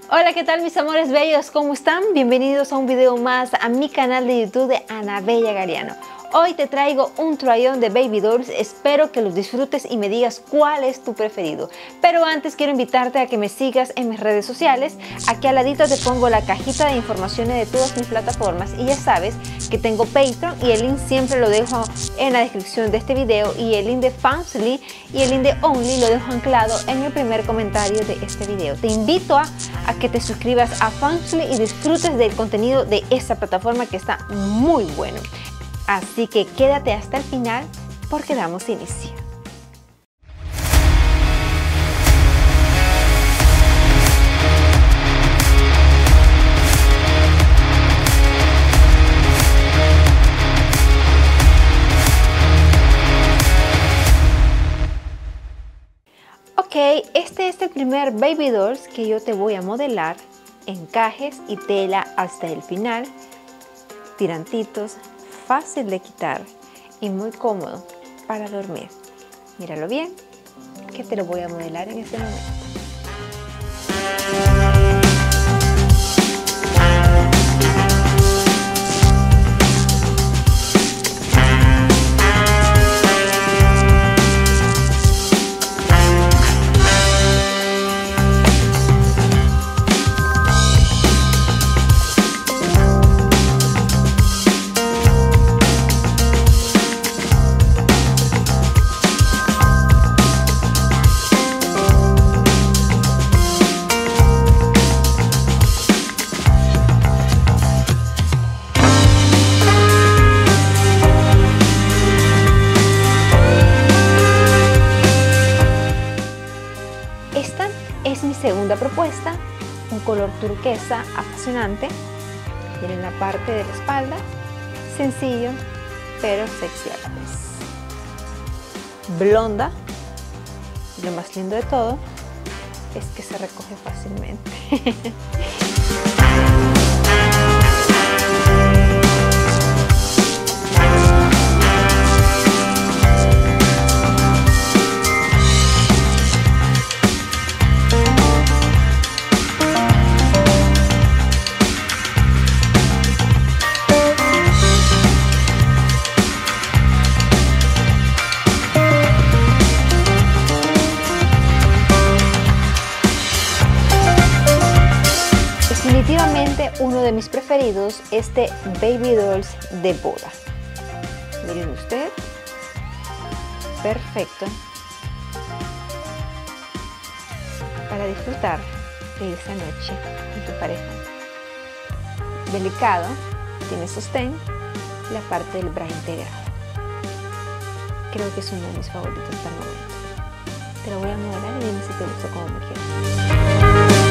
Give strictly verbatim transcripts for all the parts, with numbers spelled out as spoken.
Hola, ¿qué tal mis amores bellos? ¿Cómo están? Bienvenidos a un video más a mi canal de YouTube de Ana Bella Gariano. Hoy te traigo un try-on de Baby Dolls, espero que los disfrutes y me digas cuál es tu preferido. Pero antes quiero invitarte a que me sigas en mis redes sociales. Aquí al ladito te pongo la cajita de informaciones de todas mis plataformas y ya sabes que tengo Patreon y el link siempre lo dejo en la descripción de este video, y el link de Fansly y el link de Only lo dejo anclado en el primer comentario de este video. Te invito a, a que te suscribas a Fansly y disfrutes del contenido de esta plataforma que está muy bueno. Así que quédate hasta el final porque damos inicio. Ok, este es el primer Baby Dolls que yo te voy a modelar. Encajes y tela hasta el final, tirantitos, fácil de quitar y muy cómodo para dormir. Míralo bien, que te lo voy a modelar en este momento. Esta es mi segunda propuesta, un color turquesa apasionante. Tiene la parte de la espalda, sencillo pero sexy a la vez. Blonda, lo más lindo de todo es que se recoge fácilmente. Definitivamente uno de mis preferidos, este Baby Dolls de boda. Miren usted, perfecto para disfrutar de esa noche con tu pareja. Delicado, tiene sostén, la parte del bra integrado. Creo que es uno de mis favoritos hasta el momento. Te lo voy a modelar y dime si te gusta como me quieres.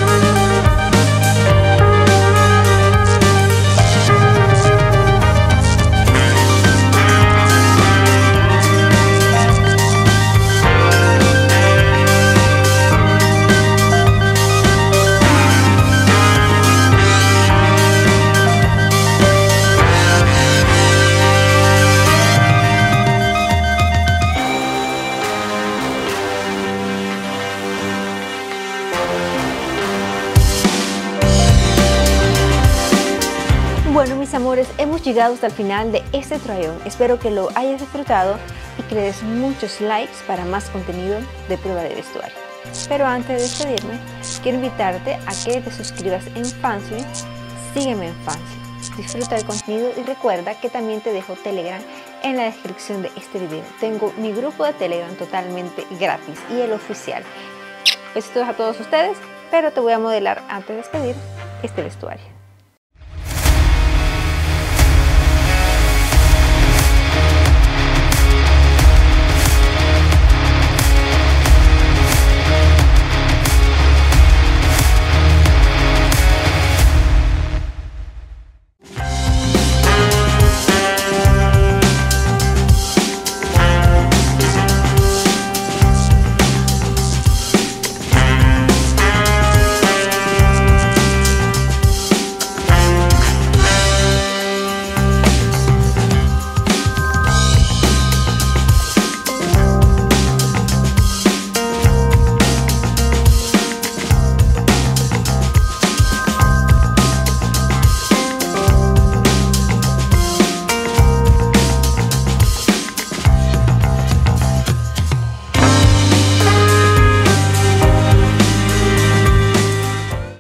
Bueno, mis amores, hemos llegado hasta el final de este try-on. Espero que lo hayas disfrutado y que le des muchos likes para más contenido de prueba de vestuario. Pero antes de despedirme, quiero invitarte a que te suscribas en Fansly. Sígueme en Fansly, disfruta del contenido y recuerda que también te dejo Telegram en la descripción de este video. Tengo mi grupo de Telegram totalmente gratis y el oficial. Besitos a todos ustedes, pero te voy a modelar antes de despedir este vestuario.